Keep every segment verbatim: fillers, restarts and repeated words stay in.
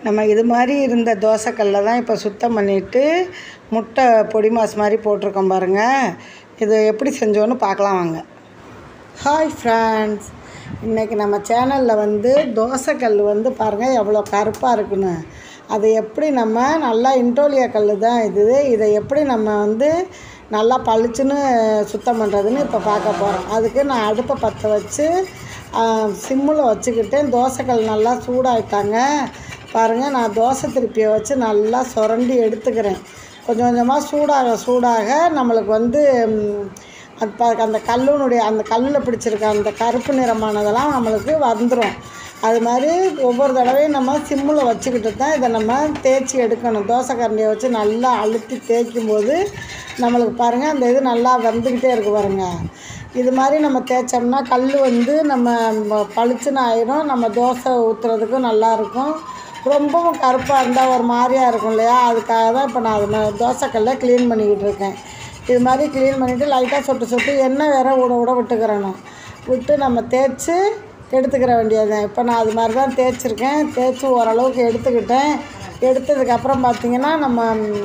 நம்ம இது மாதிரி இருந்த தோசைக்கல்லை தான் இப்போ சுத்தம் பண்ணிவிட்டு முட்டை பொடி மாஸ் மாதிரி போட்டிருக்கோம் பாருங்கள். இது எப்படி செஞ்சோன்னு பார்க்கலாம் வாங்க. ஹாய் ஃப்ரெண்ட்ஸ், இன்றைக்கி நம்ம சேனலில் வந்து தோசைக்கல் வந்து பாருங்கள் எவ்வளோ கருப்பாக இருக்குன்னு. அதை எப்படி நம்ம நல்லா இண்டோலியா கல் தான் இது இதை எப்படி நம்ம வந்து நல்லா பளிச்சுன்னு சுத்தம் பண்ணுறதுன்னு இப்போ பார்க்க போகிறோம். அதுக்கு நான் அடுப்பை பற்ற வச்சு சிம்மில் வச்சுக்கிட்டேன். தோசைக்கல் நல்லா சூடாகிட்டாங்க பாருங்கள். நான் தோசை திருப்பியை வச்சு நல்லா சுரண்டி எடுத்துக்கிறேன். கொஞ்சம் கொஞ்சமாக சூடாக சூடாக நம்மளுக்கு வந்து அது ப அந்த கல்லுனுடைய அந்த கல்லில் பிடிச்சிருக்க அந்த கருப்பு நிறமானதெல்லாம் நம்மளுக்கு வந்துடும். அது மாதிரி ஒவ்வொரு தடவையும் நம்ம சிம்மில் வச்சுக்கிட்டு தான் இதை நம்ம தேய்ச்சி எடுக்கணும். தோசை கரண்டியை வச்சு நல்லா அழுத்தி தேய்க்கும் போது நம்மளுக்கு பாருங்கள் அந்த இது நல்லா வந்துக்கிட்டே இருக்குது பாருங்கள். இது மாதிரி நம்ம தேய்ச்சோம்னா கல் வந்து நம்ம பளிச்சுன்னு ஆயிரும். நம்ம தோசை ஊற்றுறதுக்கும் நல்லாயிருக்கும். ரொம்பவும் கருப்பாக இருந்தால் ஒரு மாதிரியாக இருக்கும் இல்லையா, அதுக்காக தான் இப்போ நான் அது தோசைக்கல்லை க்ளீன் பண்ணிக்கிட்டு இருக்கேன். இது மாதிரி க்ளீன் பண்ணிவிட்டு லைட்டாக சொட்டு சொட்டு எண்ணெய் வேறு விட விட விட்டுக்கிறணும். விட்டு நம்ம தேய்ச்சி எடுத்துக்கிற வேண்டியதுதான். இப்போ நான் அது மாதிரி தான் தேய்ச்சிருக்கேன். தேய்ச்சி ஓரளவுக்கு எடுத்துக்கிட்டேன். எடுத்ததுக்கப்புறம் பார்த்திங்கன்னா நம்ம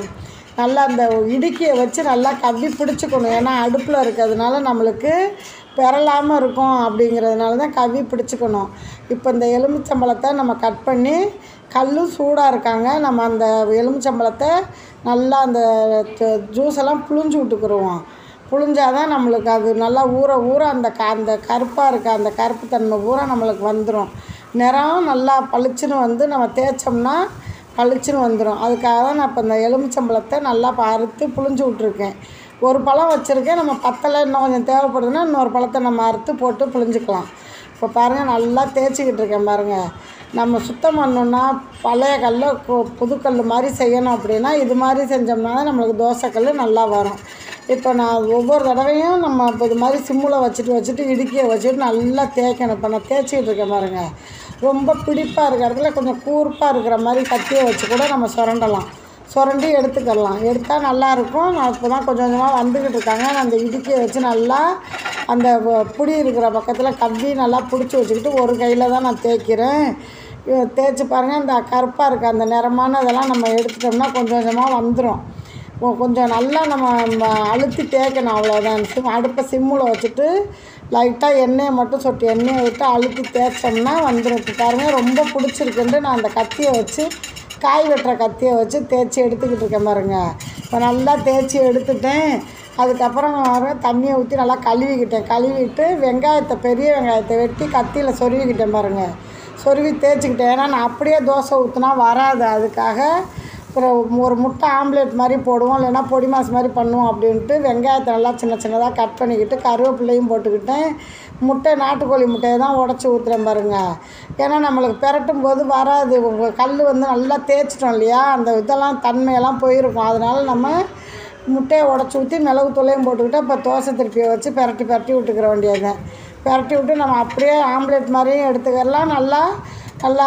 நல்லா அந்த இடுக்கியை வச்சு நல்லா கவ்வி பிடிச்சிக்கணும். ஏன்னா அடுப்பில் இருக்கிறதுனால நம்மளுக்கு பெறலாமல் இருக்கும். அப்படிங்கிறதுனால தான் கவ்வி பிடிச்சிக்கணும். இப்போ இந்த எலுமிச்சம்பழத்தை நம்ம கட் பண்ணி கல்லும் சூடாக இருக்காங்க. நம்ம அந்த எலுமிச்சம்பழத்தை நல்லா அந்த ஜூஸெல்லாம் புழிஞ்சு விட்டுக்குருவோம். புழிஞ்சாதான் நம்மளுக்கு அது நல்லா ஊற ஊற அந்த க அந்த கருப்பாக இருக்க அந்த கருப்பு தன்மை பூரா நம்மளுக்கு வந்துடும். நிறம் நல்லா பளிச்சுன்னு வந்து நம்ம தேய்ச்சோம்னா பளிச்சுன்னு வந்துடும். அதுக்காக தான் நான் இப்போ இந்த எலுமிச்சம்பழத்தை நல்லா அறுத்து புழிஞ்சு விட்ருக்கேன். ஒரு பழம் வச்சுருக்கேன். நம்ம பத்தலை இன்னும் கொஞ்சம் தேவைப்படுதுன்னா இன்னொரு பழத்தை நம்ம அறுத்து போட்டு புழிஞ்சிக்கலாம். இப்போ பாருங்கள் நல்லா தேய்ச்சிக்கிட்டு இருக்கேன் பாருங்கள். நம்ம சுத்தம் பண்ணணுன்னா பழைய கல்லை புதுக்கல் மாதிரி செய்யணும். அப்படின்னா இது மாதிரி செஞ்சோம்னா தான் நம்மளுக்கு தோசைக்கல் நல்லா வரும். இப்போ நான் ஒவ்வொரு தடவையும் நம்ம இப்போ இது மாதிரி சிம்மில் வச்சுட்டு வச்சுட்டு இடுக்கியை வச்சுட்டு நல்லா தேய்க்கணும். இப்போ நான் தேய்ச்சிக்கிட்டு இருக்கேன் பாருங்கள். ரொம்ப பிடிப்பாக இருக்கிற இடத்துல கொஞ்சம் கூர்ப்பாக இருக்கிற மாதிரி கத்தியை வச்சு கூட நம்ம சுரண்டலாம். சுரண்டி எடுத்துக்கலாம். எடுத்தால் நல்லாயிருக்கும். நான் இப்போ தான் கொஞ்சம் கொஞ்சமாக வந்துக்கிட்டு இருக்காங்க. நான் அந்த இடுக்கியை வச்சு நல்லா அந்த புடி இருக்கிற பக்கத்தில் கவ்வி நல்லா பிடிச்சி வச்சுக்கிட்டு ஒரு கையில் தான் நான் தேய்க்கிறேன். தேய்ச்சி பாருங்கள். இந்த கருப்பாக இருக்க அந்த நிறமான இதெல்லாம் நம்ம எடுத்துட்டோம்னா கொஞ்சம் கொஞ்சமாக வந்துடும். கொஞ்சம் நல்லா நம்ம அழுத்தி தேய்க்கணும். அவ்வளோதான். சிம் அடுப்பை சிம்மில் வச்சுட்டு லைட்டாக எண்ணெயை மட்டும் சொட்டு எண்ணெயை விட்டு அழுத்தி தேய்ச்சோம்னா வந்துடும். இப்போ பாருங்கள் ரொம்ப பிடிச்சிருக்குன்ட்டு நான் அந்த கத்தியை வச்சு காய் வெட்டுற கத்தியை வச்சு தேய்ச்சி எடுத்துக்கிட்டு இருக்கேன் பாருங்கள். இப்போ நல்லா தேய்ச்சி எடுத்துட்டேன். அதுக்கப்புறம் வர தண்ணியை ஊற்றி நல்லா கழுவிக்கிட்டேன். கழுவிட்டு வெங்காயத்தை பெரிய வெங்காயத்தை வெட்டி கத்தியில் சொருவிக்கிட்டேன் பாருங்கள். சொருவி தேய்ச்சிக்கிட்டேன். ஏன்னா நான் அப்படியே தோசை ஊற்றினா வராது. அதுக்காக அப்புறம் ஒரு முட்டை ஆம்லேட் மாதிரி போடுவோம், இல்லைன்னா பொடி மாஸ் மாதிரி பண்ணுவோம் அப்படின்ட்டு வெங்காயத்தை நல்லா சின்ன சின்னதாக கட் பண்ணிக்கிட்டு கருவேப்பிலையும் போட்டுக்கிட்டேன். முட்டை நாட்டுக்கோழி முட்டையை தான் உடச்சி ஊற்றுறேன் பாருங்கள். ஏன்னா நம்மளுக்கு பெரட்டும் போது வராது. கல் வந்து நல்லா தேய்ச்சிட்டோம் இல்லையா, அந்த இதெல்லாம் தன்மையெல்லாம் போயிருக்கும். அதனால் நம்ம முட்டையை உடச்சி ஊற்றி மிளகு தூளையும் போட்டுக்கிட்டு இப்போ தோசை திருப்பியை வச்சு பெரட்டி பெரட்டி விட்டுக்கிற வேண்டியது. பெரட்டி விட்டு நம்ம அப்படியே ஆம்லேட் மாதிரியும் எடுத்துக்கலாம். நல்லா நல்லா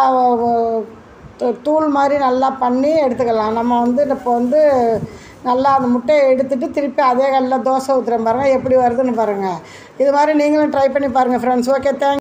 தூள் மாதிரி நல்லா பண்ணி எடுத்துக்கலாம். நம்ம வந்து இப்போ வந்து நல்லா அந்த முட்டையை எடுத்துகிட்டு திருப்பி அதே கல்லில் தோசை ஊற்றுறேன் பாருங்கள் எப்படி வருதுன்னு பாருங்கள். இது மாதிரி நீங்களும் ட்ரை பண்ணி பாருங்கள் ஃப்ரெண்ட்ஸ். Okay, thanks.